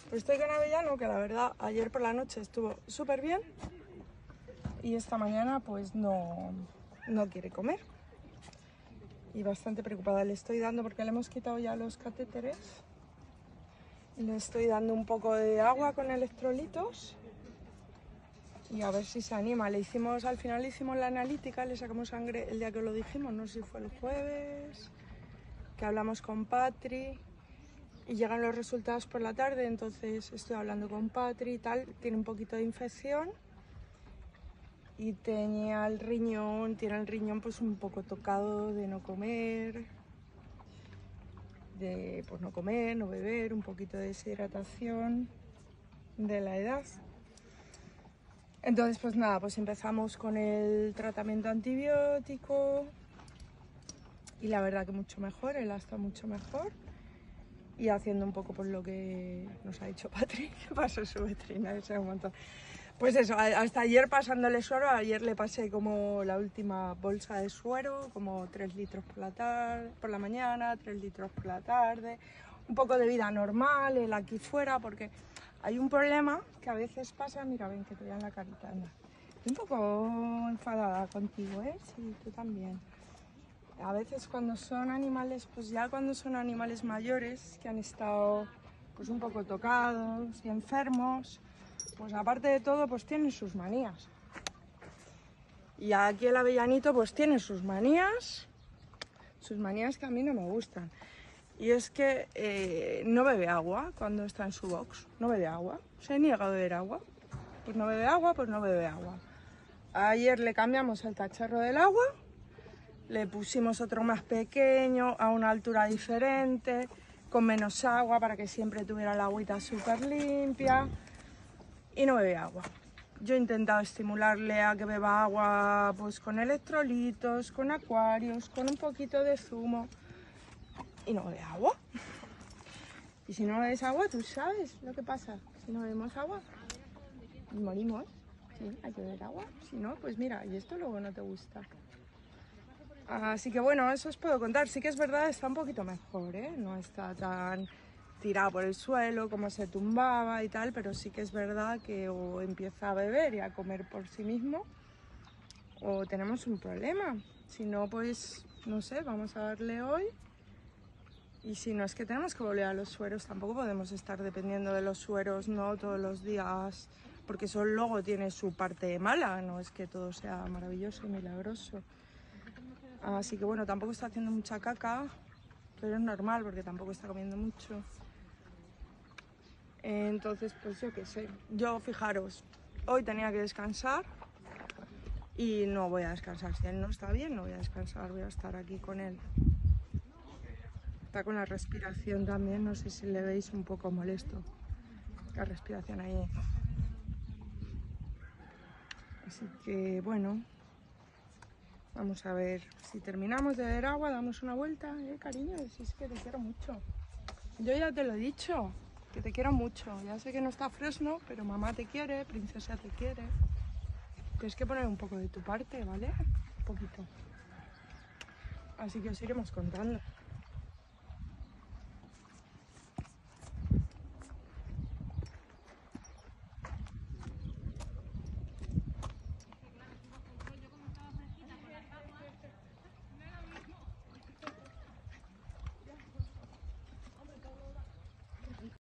Pues estoy con Avellano, que la verdad ayer por la noche estuvo súper bien y esta mañana pues no quiere comer. Y bastante preocupada le estoy dando porque le hemos quitado ya los catéteres. Le estoy dando un poco de agua con electrolitos y a ver si se anima. Al final le hicimos la analítica, le sacamos sangre el día que lo dijimos, no sé si fue el jueves, que hablamos con Patri y llegan los resultados por la tarde, entonces estoy hablando con Patri y tal, tiene un poquito de infección y tiene el riñón pues un poco tocado de no comer, de pues no comer, no beber, un poquito de deshidratación de la edad. Entonces pues nada, pues empezamos con el tratamiento antibiótico y la verdad que mucho mejor, él está mucho mejor y haciendo un poco por lo que nos ha dicho Patri, que pasó su veterinario, un montón. Pues eso, hasta ayer pasándole suero, ayer le pasé como la última bolsa de suero, como 3 litros por la mañana, 3 litros por la tarde, un poco de vida normal, él aquí fuera, porque hay un problema que a veces pasa, mira, ven que te vean la carita, anda. Estoy un poco enfadada contigo, ¿eh? Sí, tú también. A veces cuando son animales, pues ya cuando son animales mayores, que han estado pues un poco tocados y enfermos, pues aparte de todo, pues tienen sus manías. Y aquí el Avellanito pues tiene sus manías que a mí no me gustan. Y es que no bebe agua cuando está en su box, no bebe agua, se niega a beber agua. Pues no bebe agua, pues no bebe agua. Ayer le cambiamos el cacharro del agua, le pusimos otro más pequeño, a una altura diferente, con menos agua para que siempre tuviera la agüita súper limpia. Y no bebe agua. Yo he intentado estimularle a que beba agua pues con electrolitos, con acuarios, con un poquito de zumo y no bebe agua. Y si no bebes agua, tú sabes lo que pasa. Si no bebemos agua, morimos. Sí, hay que beber agua. Si no, pues mira, y esto luego no te gusta. Así que bueno, eso os puedo contar. Sí que es verdad, está un poquito mejor, ¿eh? No está tan tirado por el suelo, como se tumbaba y tal, pero sí que es verdad que o empieza a beber y a comer por sí mismo o tenemos un problema. Si no, pues no sé, vamos a darle hoy y si no es que tenemos que volver a los sueros, tampoco podemos estar dependiendo de los sueros, no todos los días, porque eso luego tiene su parte mala, no es que todo sea maravilloso y milagroso. Así que bueno, tampoco está haciendo mucha caca, pero es normal porque tampoco está comiendo mucho. Entonces, pues yo qué sé, yo fijaros, hoy tenía que descansar y no voy a descansar. Si él no está bien, no voy a descansar, voy a estar aquí con él. Está con la respiración también, no sé si le veis un poco molesto, la respiración ahí. Así que bueno, vamos a ver si terminamos de beber agua, damos una vuelta, cariño, si es que te quiero mucho. Yo ya te lo he dicho, que te quiero mucho. Ya sé que no está Fresno, pero mamá te quiere, princesa te quiere. Tienes que poner un poco de tu parte, ¿vale? Un poquito. Así que os iremos contando.